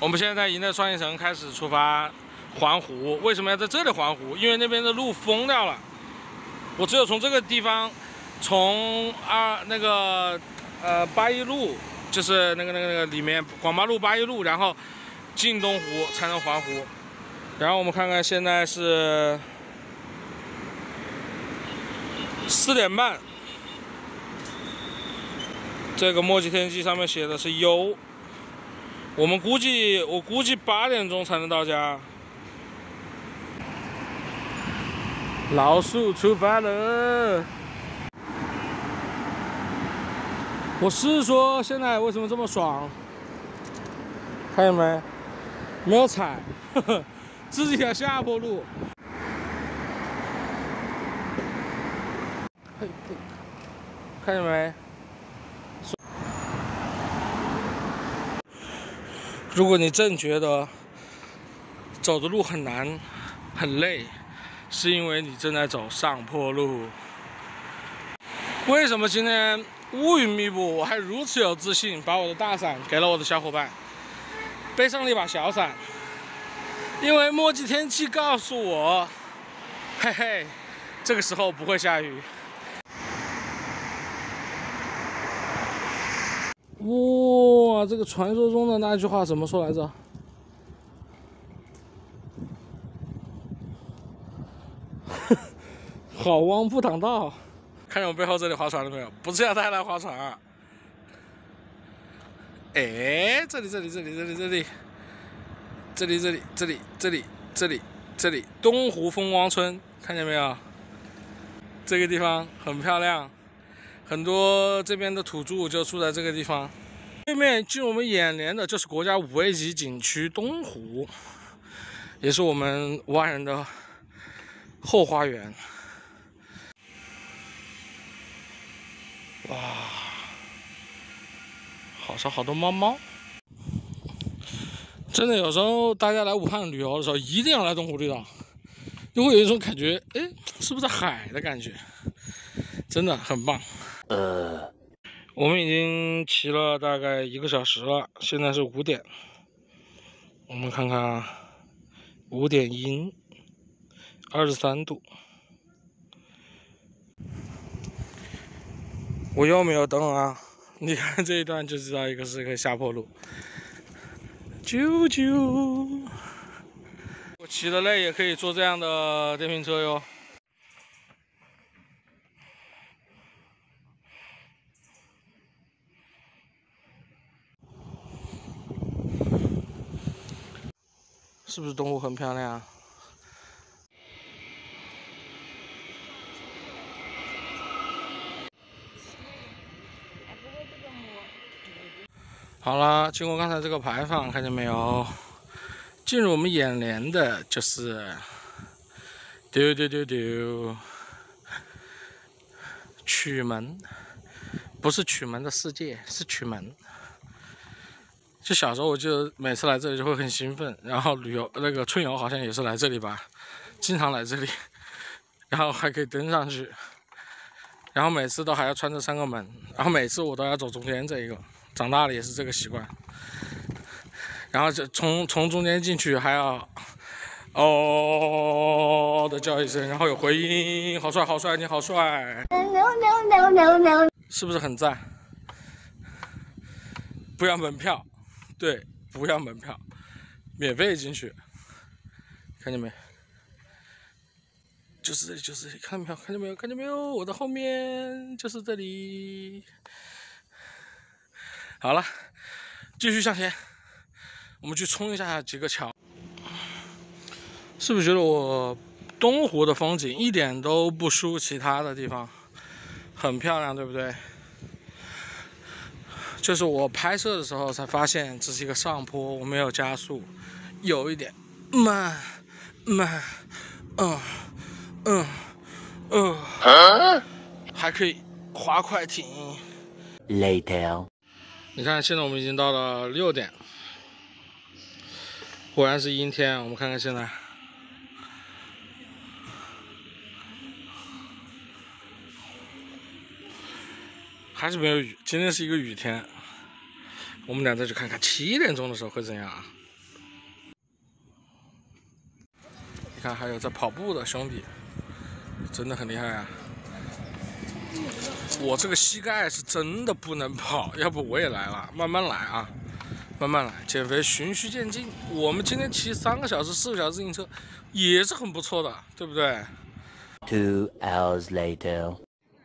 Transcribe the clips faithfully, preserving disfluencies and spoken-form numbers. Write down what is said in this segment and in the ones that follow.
我们现在在银泰创业城开始出发环湖。为什么要在这里环湖？因为那边的路封掉了，我只有从这个地方，从二那个呃八一路，就是那个那个那个里面广八路八一路，然后进东湖才能环湖。然后我们看看现在是四点半，这个墨迹天气上面写的是优。 我们估计，我估计八点钟才能到家。老树出发了。我是说，现在为什么这么爽？看见没？没有踩，呵呵，自己条下坡路。嘿嘿，看见没？ 如果你真觉得走的路很难、很累，是因为你正在走上坡路。为什么今天乌云密布，我还如此有自信，把我的大伞给了我的小伙伴，背上了一把小伞？因为墨迹天气告诉我，嘿嘿，这个时候不会下雨。 哇，这个传说中的那句话怎么说来着？好汪不挡道。看见我背后这里划船了没有？不是要带来划船啊！哎，这里这里这里这里这里，这里这里这里这里这里这里东湖风光村，看见没有？这个地方很漂亮。 很多这边的土著就住在这个地方。对面进我们眼帘的就是国家五 A 级景区东湖，也是我们武汉人的后花园。哇，好少好多猫猫。真的，有时候大家来武汉旅游的时候，一定要来东湖绿岛，就会有一种感觉，哎，是不是海的感觉？真的很棒。 呃，我们已经骑了大概一个小时了，现在是五点。我们看看，五点阴，二十三度。我又没有灯啊！你看这一段就知道一个是个下坡路。啾啾，我骑得累也可以坐这样的电瓶车哟。 是不是东湖很漂亮？好了，经过刚才这个牌坊，看见没有？进入我们眼帘的就是丢丢丢丢曲门，不是曲门的世界，是曲门。 就小时候，我就每次来这里就会很兴奋，然后旅游那个春游好像也是来这里吧，经常来这里，然后还可以登上去，然后每次都还要穿这三个门，然后每次我都要走中间这一个，长大了也是这个习惯，然后就从从中间进去还要哦的叫一声，然后有回音，好帅好帅，你好帅，是不是很赞？不要门票。 对，不要门票，免费进去，看见没？就是这里，就是这里，看见没有？看见没有？看见没有？我的后面就是这里。好了，继续向前，我们去冲一下几个桥。是不是觉得我东湖的风景一点都不输其他的地方？很漂亮，对不对？ 就是我拍摄的时候才发现，这是一个上坡，我没有加速，有一点慢慢，嗯嗯嗯，啊、还可以滑快艇。Later， 你看，现在我们已经到了六点，果然是阴天。我们看看现在，还是没有雨，今天是一个雨天。我们俩再去看看七点钟的时候会怎样啊？ 看还有在跑步的兄弟，真的很厉害啊！我这个膝盖是真的不能跑，要不我也来了，慢慢来啊，慢慢来，减肥循序渐进。我们今天骑三个小时、四个小时自行车，也是很不错的，对不对 ？Two hours later.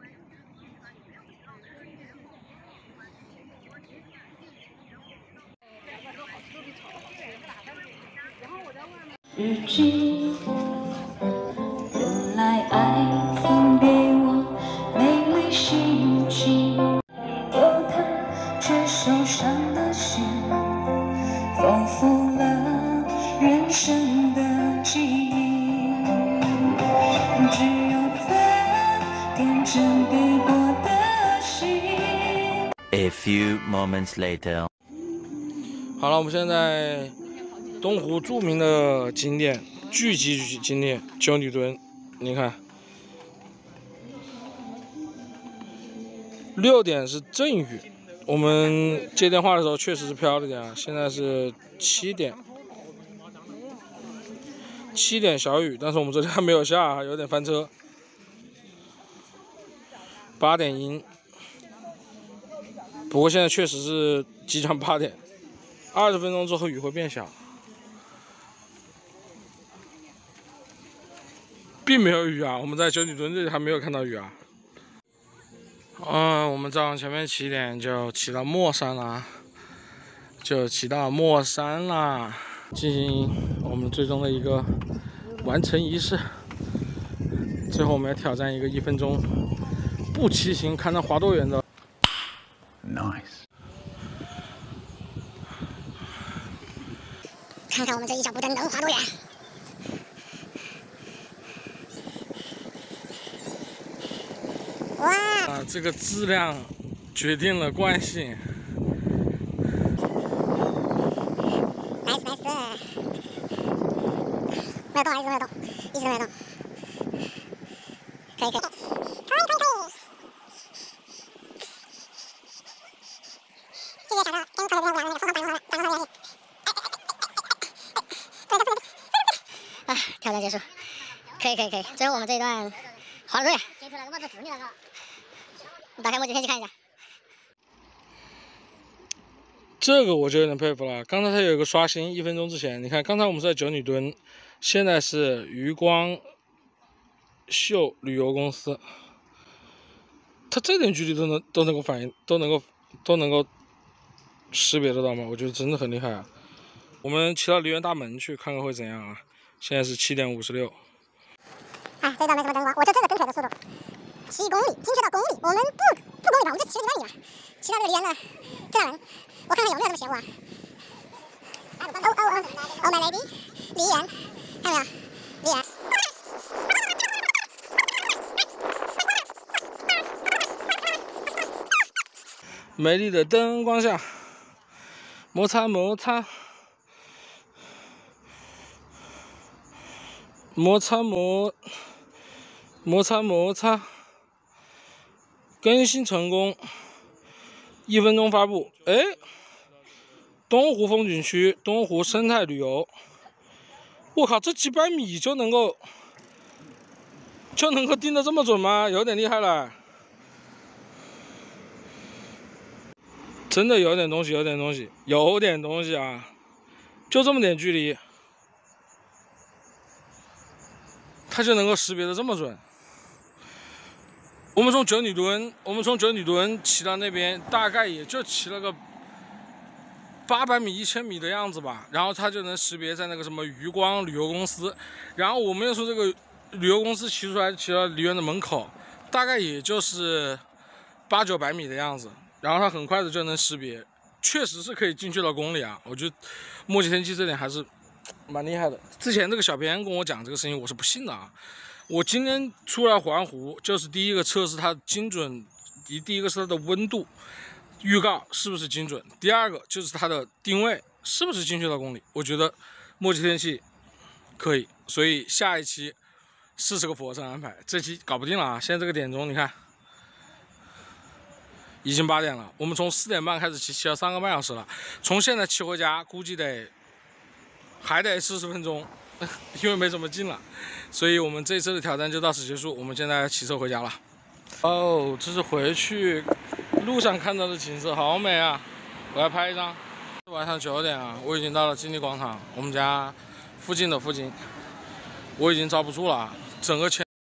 日记，原来爱曾给我美丽心情，可它却受伤的心，丰富了人生的记忆。只有他天真给过的心。 A few moments later. 好了，我们现在东湖著名的景点、聚集景点九里墩，你看，六点是阵雨，我们接电话的时候确实是飘了点啊。现在是七点，七点小雨，但是我们这里还没有下，有点翻车。八点阴，不过现在确实是即将八点，二十分钟之后雨会变小。并没有雨啊，我们在九里墩这里还没有看到雨啊。嗯，我们早上前面七点就骑到墨山啦，就骑到墨山啦，进行我们最终的一个完成仪式。最后我们要挑战一个一分钟不骑行看能滑多远的。 Nice。 看看我们这一小步灯能滑多远。哇！ 啊，这个质量决定了惯性。 nice nice， 没有动，一直没有动，一直没有动。可以可以，可以可以可以。谢谢小赵，跟朋友们玩那个疯狂白龙白龙游戏。啊，挑战结束，可以可以可以，最后我们这一段滑多远？接出来，我这指你了个。打开墨镜天气看一下， 这个我就有点佩服了。刚才它有一个刷新，一分钟之前，你看，刚才我们是在九里墩，现在是余光秀旅游公司，它这点距离都能都能够反应，都能够都能够识别得到吗？我觉得真的很厉害啊！我们骑到梨园大门去看看会怎样啊？现在是七点五十六。 啊，这道没什么灯光，我就这个蹬腿的速度。七公里，精确到公里，我们不不公里吧，我们就骑了几万米吧，骑到这个梨园的正大门，我看看有没有这么邪乎啊？哦哦哦哦 ，My lady， 梨园，看到没有？梨园。 美丽的灯光下，摩擦摩擦，摩擦摩，摩擦摩擦。更新成功，一分钟发布。哎，东湖风景区，东湖生态旅游。我靠，这几百米就能够就能够定得这么准吗？有点厉害了，真的有点东西，有点东西，有点东西啊！就这么点距离，它就能够识别得这么准。我们从九里墩，我们从九里墩骑到那边，大概也就骑了个八百米、一千米的样子吧。然后它就能识别在那个什么余光旅游公司，然后我们又从这个旅游公司骑出来，骑到梨园的门口，大概也就是八九百米的样子。然后它很快的就能识别，确实是可以精确到公里啊！我觉得墨迹天气这点还是蛮厉害的。之前这个小编跟我讲这个事情，我是不信的啊。我今天出来环湖，就是第一个测试它精准，第第一个是它的温度预告是不是精准，第二个就是它的定位是不是精确到公里。我觉得墨迹天气可以，所以下一期四十个俯卧撑安排，这期搞不定了啊！现在这个点钟，你看已经八点了，我们从四点半开始骑，骑了三个半小时了，从现在骑回家估计得还得四十分钟。 因为没怎么进了，所以我们这次的挑战就到此结束。我们现在骑车回家了。哦，这是回去路上看到的景色，好美啊！我要拍一张。晚上九点啊，我已经到了金地广场，我们家附近的附近，我已经遭不住了，整个前。